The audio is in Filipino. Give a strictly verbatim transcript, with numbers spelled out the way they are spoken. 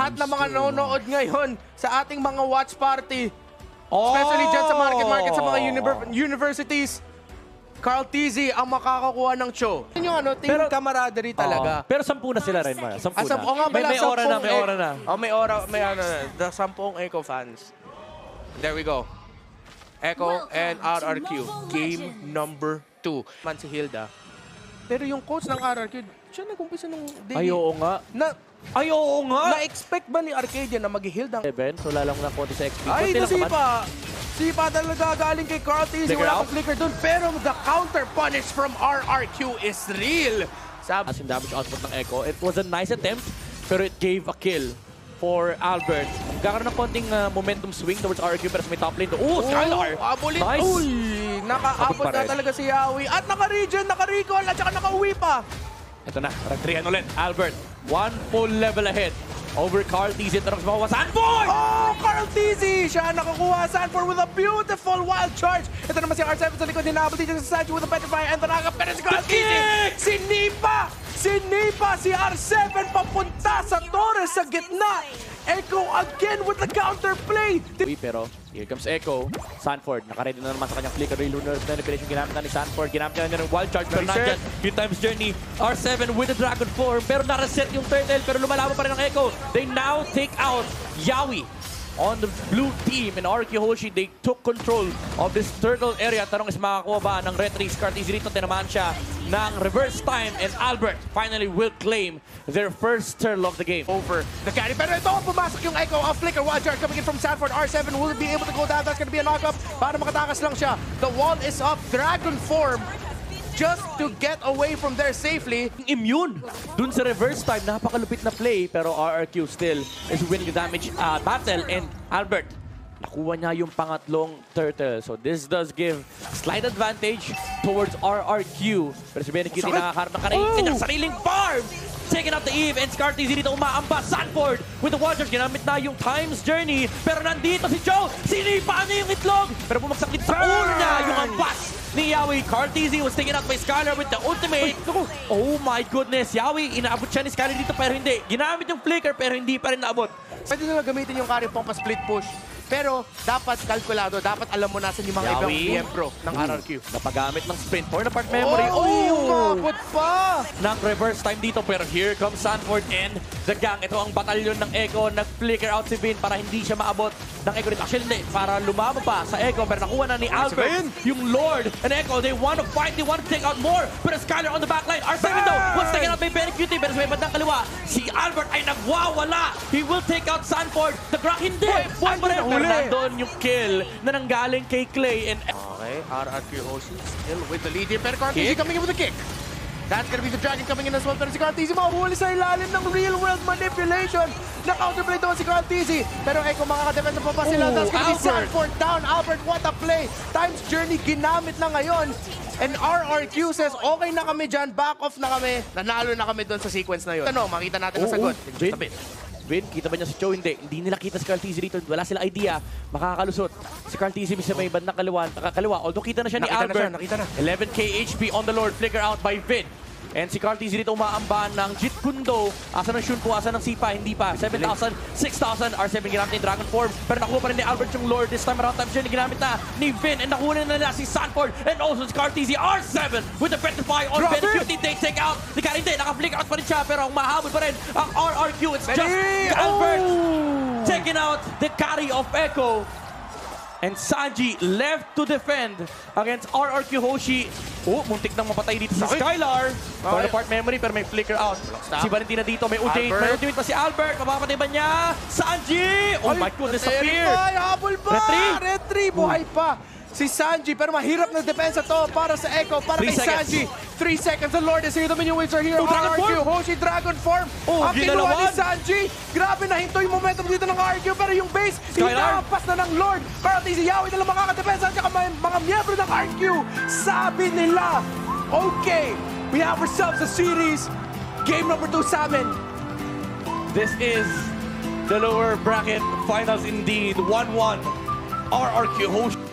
lahat ng mga nanonood ngayon sa ating mga watch party, especially dyan sa market-market, sa mga univer- universities, Carl Tizzy ang makakakuha ng show. Yun yung ano, team Pero- camaraderie talaga. Oo. Pero sampu na sila rin, Mara. Sampu Ah, sam- na. oh nga may, pala, may ora na, sampung may e- ora na. Oh, may ora, may ano na. The sampung Echo fans. There we go. Echo and R R Q. Game number two. Man si Hilda. Pero yung coach ng R R Q, siya nag-umpisa nung day. Ay, oo nga. Na, Ay, oo nga. na-expect ba ni Arcadia na mag-heal ng... Seven, so lalang na konti sa X P. Ay, Konti lang naman. nasipa! Sipa talaga galing kay Carl Tizzy. Flicker Wala out. pang flicker dun. Pero the counter punish from R R Q is real. Sabi, As in damage output ng Echo. It was a nice attempt, pero it gave a kill for Albert. Kakaroon ng konting uh, momentum swing towards R R Q, pero sa may top lane. Oh, Skylar! Abulit. Nice! Uy, nakaabot Abot pa na rin. talaga si Yawi. At naka-regen, naka-recall, at saka naka-uwi pa. Ito na, nag-three ulit. Albert, one full level ahead over Carl Tizzy. Ito na sa mga Sanford! Oh, Carl Tizzy! Siya ang nakakuha. Sanford with a beautiful wild charge. Ito naman si R seven sa likod. Hinabot dito sa Sanji with a petrify. And nakaka pero si Carl Tizzy! Sinipa! Sinipa si R seven papunta sa Torres sa gitna. Echo again with the counterplay. Uy, pero here comes Echo. Sanford, nakaready na naman sa kanyang flicker. Lunar na revelation ginamit na ni Sanford. Ginamit na niya ng wild charge. Pero nandyan, few times journey. R seven with the dragon form. Pero naraset yung turtle. Pero lumalaban pa rin ang Echo. They now take out Yawi on the blue team. And R R Q HOSHI, they took control of this turtle area. Tanong is makakuha ba ng red race card? Easy rito, tinamaan siya ng reverse time. And Albert finally will claim their first turtle of the game. Over the carry. Pero ito, pumasok yung Echo. A flicker, wild charge coming in from Sanford. R seven will be able to go down. That's gonna be a knock-up. Para makatakas lang siya. The wall is up. Dragon form. Just to get away from there safely. Immune dun sa reverse time. Napakalupit na play, pero R R Q still is winning the damage uh, battle. And Albert, nakuha niya yung pangatlong turtle. So this does give slight advantage towards R R Q. Pero si Benekit Sakit! nakakaharap ng kanyang Oh! kanyang sariling farm. Taking out the Eve, and Scar T Z dito umaamba. Sanford with the Watchers. Ginamit na yung Time's Journey. Pero nandito si Joe. Sinipa niya yung itlog. Pero bumagsak dito sa ulo niya yung ampas ni Yawi. Carl Tizzy was taken out by Skylar with the ultimate. Oh my goodness. Yawi, inaabot siya ni Skylar dito pero hindi. Ginamit yung flicker pero hindi pa rin naabot. Pwede nila gamitin yung carry pong pa-split push. Pero dapat kalkulado, dapat alam mo nasan yung mga Yawi. ibang B M Pro ng R R Q. Napagamit ng sprint for na part memory. Oh, yung mabot pa! Nang reverse time dito pero here comes Sanford and the gang. Ito ang batalyon ng Echo. Nag-flicker out si Vin para hindi siya maabot ng Echo dito. Actually hindi, para lumaba pa sa Echo pero nakuha na ni Albert yung Lord and Echo. They want to fight, they want to take out more. Pero Skylar on the backline. R seven though was taken out by Benekit pero sa may bandang kaliwa si Albert ay nagwawala. He will take out Sanford. The Grak hindi. Boy, boy, Pero nandun yung kill na nanggaling kay Clay and Okay, R R Q HOSHI still with the lead here. Pero Carl Tizzy coming in with a kick. That's gonna be the Dragon coming in as well. Pero si Carl Tizzy mahuhuli sa ilalim ng real world manipulation. Na-counterplay doon si Carl Tizzy. Pero Echo, makakadependa pa pa sila. Ooh, That's gonna be Albert. Sanford down. Albert, what a play. Time's Journey ginamit na ngayon. And R R Q says, okay na kami dyan. Back off na kami. Nanalo na kami doon sa sequence na yun. Ano, makita natin ang Oo, sagot. Vin. Just a bit. Vin, kita ba niya si Joe? Hindi. Hindi nila kita si Carl Tizzy dito. Wala silang idea. Makakalusot. Si Carl Tizzy sa may bandang kaliwa. Kaliwa. Although kita na siya ni Nakita na Albert. siya, nakita na. eleven K H P on the Lord. Flicker out by Vin. And si Carl Tizzy dito umaamba ng Jit Kundo. Asa ng Shunpo, asa ng Sipa, hindi pa. seven thousand, six thousand. R seven ginamit ni Dragon Form. Pero nakuha pa rin ni Albert yung Lord. This time around time siya ginamit na ni Vin. And nakuha na nila si Sanford. And also si Carl Tizzy. R seven with the Petrify on Ben. fifty take, take out. Di ka hindi. Naka-flicker out pa rin siya. Pero ang mahabol pa rin ang R R Q. It's just Ready? Albert Oh! taking out the carry of Echo. And Sanji left to defend against R R Q HOSHI. Oh, muntik nang mapatay dito si Sakit. Skylar. For Ay. the part memory, pero may flicker out. Stop. Si Valentina dito, may ultimate. Albert. May ultimate pa si Albert. Mapapatay ba niya? Sanji! Oh my goodness, disappeared. Ay, habol pa! Red three. Red three, buhay pa! Si Sanji, pero mahirap na depensa to para sa Echo, para Three kay seconds. Sanji. Three seconds, the Lord is here, the minion waves are here. Oh, Dragon R R Q, Form. HOSHI, Dragon Form. Oh, ang kinuha ni ginalawan. Sanji. Grabe na hinto yung momentum dito ng R R Q, pero yung base, Skylar. hinahampas na ng Lord. Carl Tizzy, Yawi na lang makakadepensa, at saka mga, mga miyembro ng R R Q. Sabi nila, okay, we have ourselves a series. Game number two sa amin. This is the lower bracket finals indeed. one one. R R Q HOSHI.